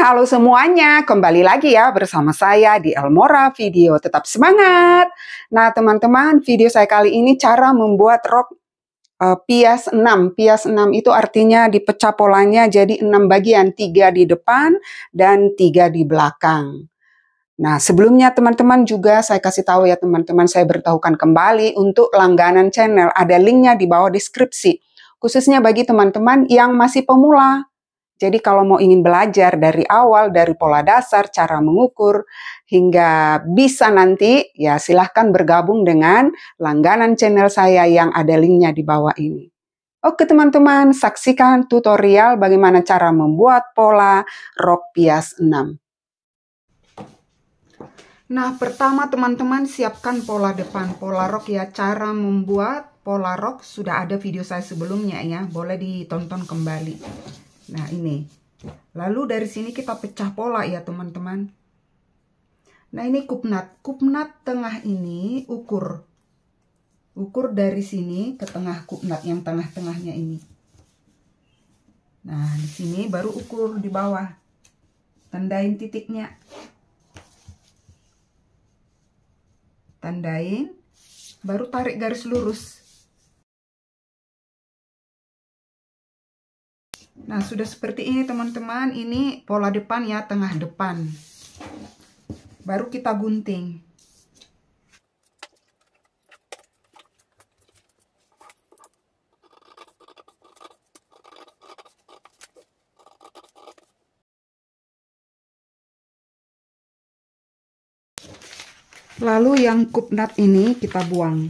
halo semuanya. Kembali lagi ya bersama saya di Elmora Video. Tetap semangat. Nah, teman-teman, video saya kali ini cara membuat rok pias 6. Pias 6 itu artinya dipecah polanya jadi 6 bagian, 3 di depan dan 3 di belakang. Nah, sebelumnya teman-teman juga saya kasih tahu ya teman-teman, saya beritahukan kembali untuk langganan channel. Ada linknya di bawah deskripsi. Khususnya bagi teman-teman yang masih pemula. Jadi kalau mau ingin belajar dari awal, dari pola dasar, cara mengukur, hingga bisa nanti, ya silahkan bergabung dengan langganan channel saya yang ada linknya di bawah ini. Oke teman-teman, saksikan tutorial bagaimana cara membuat pola rok pias 6. Nah, pertama teman-teman siapkan pola depan, pola rok ya. Cara membuat pola rok sudah ada video saya sebelumnya ya, boleh ditonton kembali. Nah ini, lalu dari sini kita pecah pola ya teman-teman. Nah ini kupnat, kupnat tengah ini ukur dari sini ke tengah kupnat yang tengah-tengahnya ini. Nah di sini baru ukur di bawah, tandain titiknya, tandain, baru tarik garis lurus. Nah, sudah seperti ini teman-teman. Ini pola depan ya, tengah depan. Baru kita gunting. Lalu yang kupnat ini kita buang.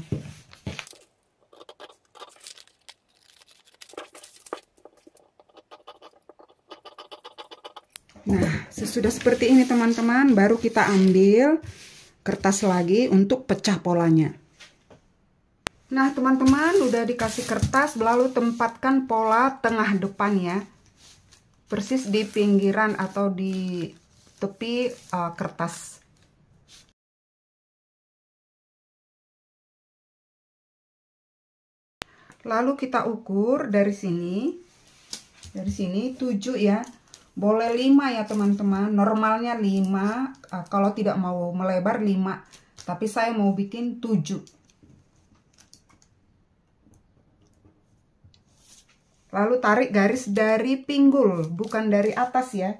Nah, sesudah seperti ini teman-teman, baru kita ambil kertas lagi untuk pecah polanya. Nah, teman-teman udah dikasih kertas, lalu tempatkan pola tengah depan ya. Persis di pinggiran atau di tepi kertas. Lalu kita ukur dari sini. Dari sini 7 ya. Boleh 5 ya teman-teman, normalnya 5, kalau tidak mau melebar 5, tapi saya mau bikin 7. Lalu tarik garis dari pinggul, bukan dari atas ya.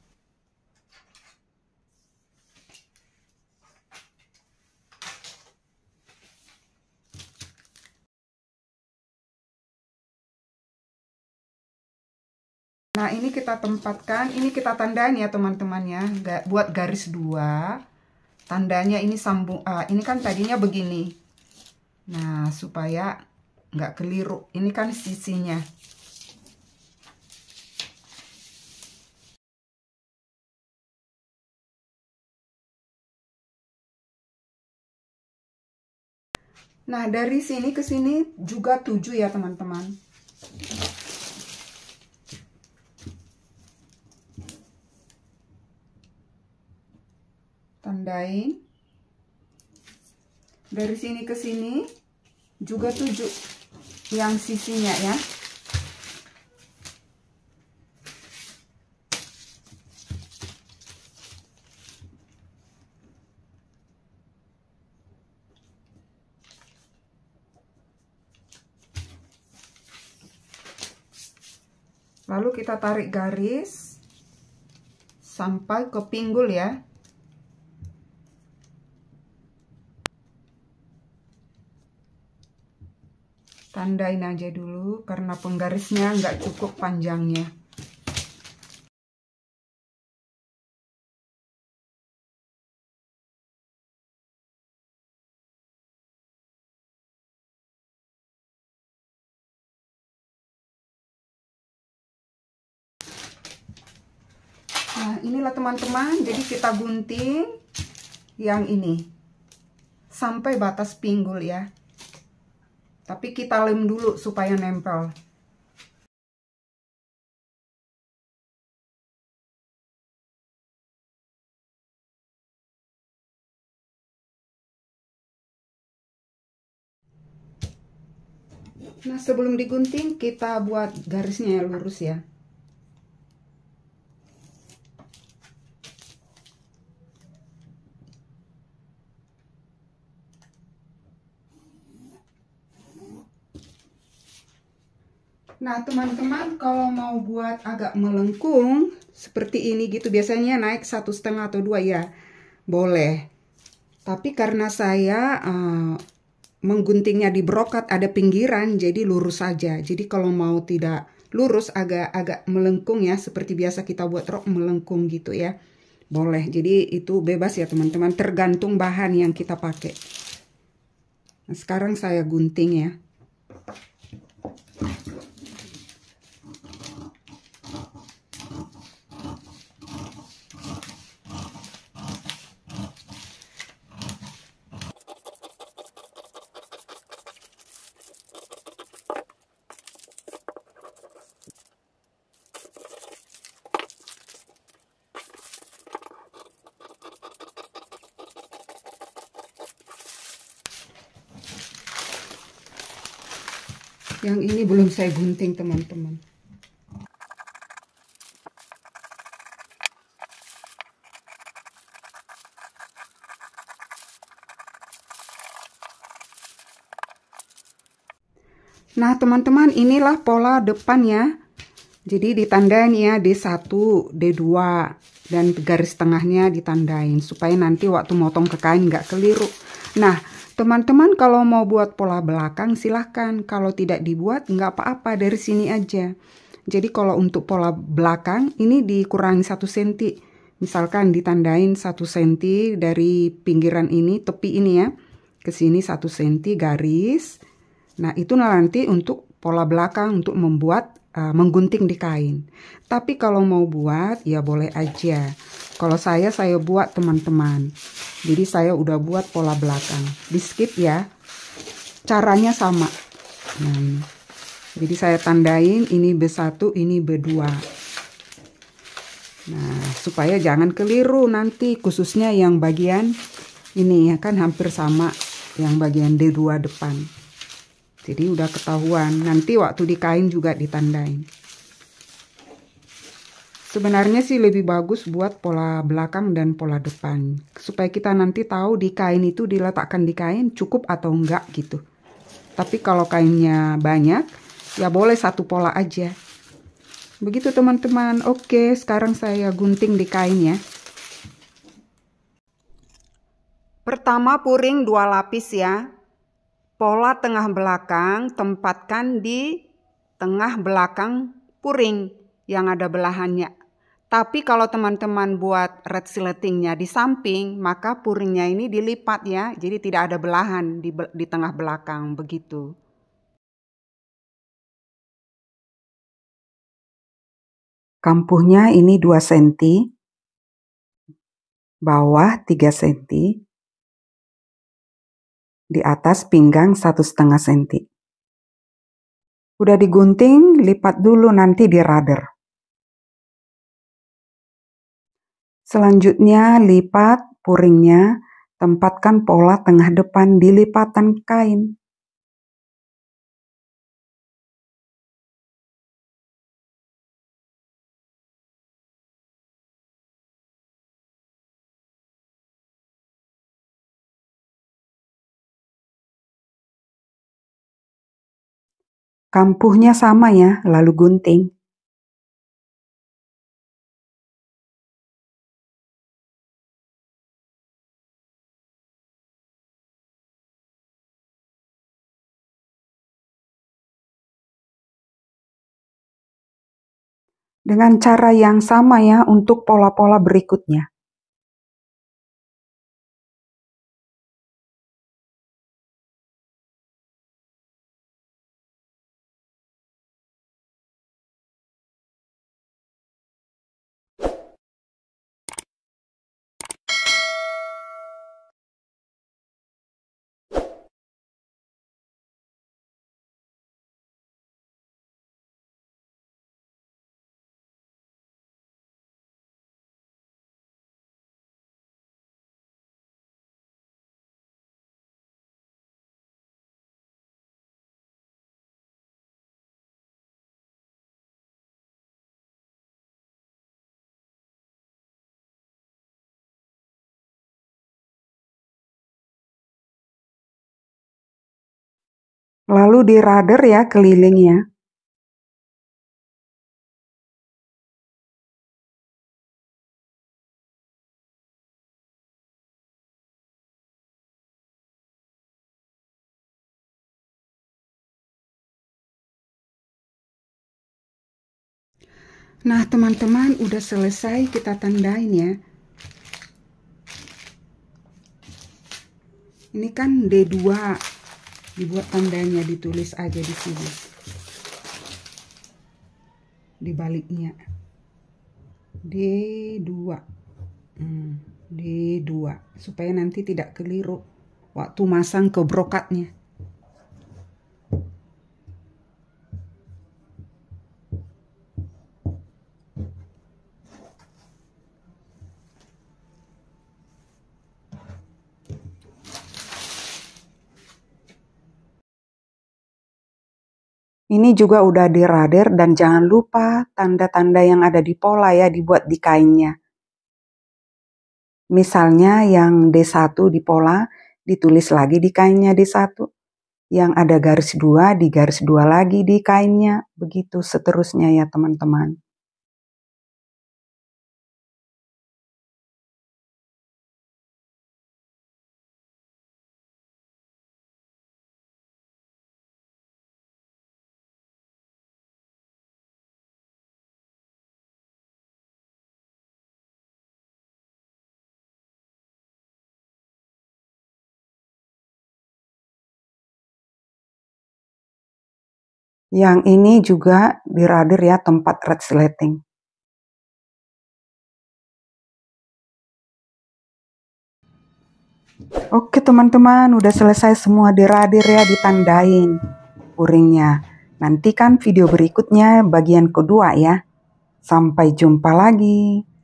Nah ini kita tempatkan, ini kita tandain ya teman-teman ya, buat garis 2. Tandanya ini sambung, ini kan tadinya begini. Nah supaya nggak keliru, ini kan sisinya. Nah dari sini ke sini juga 7 ya teman-teman. Tandain. Dari sini ke sini juga 7 yang sisinya ya. Lalu kita tarik garis sampai ke pinggul ya. Tandain aja dulu karena penggarisnya nggak cukup panjangnya. Nah inilah teman-teman, jadi kita gunting yang ini sampai batas pinggul ya. Tapi kita lem dulu supaya nempel. Nah sebelum digunting kita buat garisnya lurus ya. Nah, teman-teman kalau mau buat agak melengkung seperti ini gitu, biasanya naik 1,5 atau 2 ya, boleh. Tapi karena saya mengguntingnya di brokat ada pinggiran, jadi lurus saja. Jadi kalau mau tidak lurus, agak melengkung ya, seperti biasa kita buat rok melengkung gitu ya, boleh. Jadi itu bebas ya teman-teman, tergantung bahan yang kita pakai. Nah, sekarang saya gunting ya. Yang ini belum saya gunting teman-teman. Nah teman-teman, inilah pola depannya. Jadi ditandain ya D1, D2, dan garis tengahnya ditandain supaya nanti waktu motong ke kain nggak keliru. Nah teman-teman kalau mau buat pola belakang silahkan, kalau tidak dibuat nggak apa-apa, dari sini aja. Jadi kalau untuk pola belakang ini dikurangi 1 cm. Misalkan ditandain 1 cm dari pinggiran ini, tepi ini ya, ke sini 1 cm garis. Nah itu nanti untuk pola belakang, untuk membuat menggunting di kain. Tapi kalau mau buat ya boleh aja. Kalau saya buat teman-teman. Jadi saya udah buat pola belakang. Di skip ya. Caranya sama. Nah, jadi saya tandain ini B1, ini B2. Nah, supaya jangan keliru nanti, khususnya yang bagian ini ya kan hampir sama yang bagian D2 depan. Jadi udah ketahuan, nanti waktu di kain juga ditandain. Sebenarnya sih lebih bagus buat pola belakang dan pola depan, supaya kita nanti tahu di kain itu diletakkan di kain cukup atau enggak gitu. Tapi kalau kainnya banyak, ya boleh satu pola aja. Begitu teman-teman. Oke, sekarang saya gunting di kain ya. Pertama puring 2 lapis ya. Pola tengah belakang tempatkan di tengah belakang puring yang ada belahannya. Tapi kalau teman-teman buat red silletingnya di samping, maka puringnya ini dilipat ya. Jadi tidak ada belahan di tengah belakang begitu. Kampuhnya ini 2 cm, bawah 3 cm, di atas pinggang 1,5 cm. Udah digunting, lipat dulu nanti di rader. Selanjutnya lipat puringnya, tempatkan pola tengah depan di lipatan kain. Kampuhnya sama ya, lalu gunting. Dengan cara yang sama ya untuk pola-pola berikutnya. Lalu di rader ya kelilingnya. Nah, teman-teman, udah selesai kita tandain ya. Ini kan D2. Dibuat tandanya, ditulis aja di sini. Di baliknya. D2. D2 supaya nanti tidak keliru waktu masang ke brokatnya. Ini juga udah dirader dan jangan lupa tanda-tanda yang ada di pola ya dibuat di kainnya. Misalnya yang D1 di pola ditulis lagi di kainnya D1. Yang ada garis 2 di garis 2 lagi di kainnya. Begitu seterusnya ya teman-teman. Yang ini juga dirader ya tempat resleting. Oke teman-teman, udah selesai semua dirader ya, ditandain uringnya. Nantikan video berikutnya bagian kedua ya. Sampai jumpa lagi.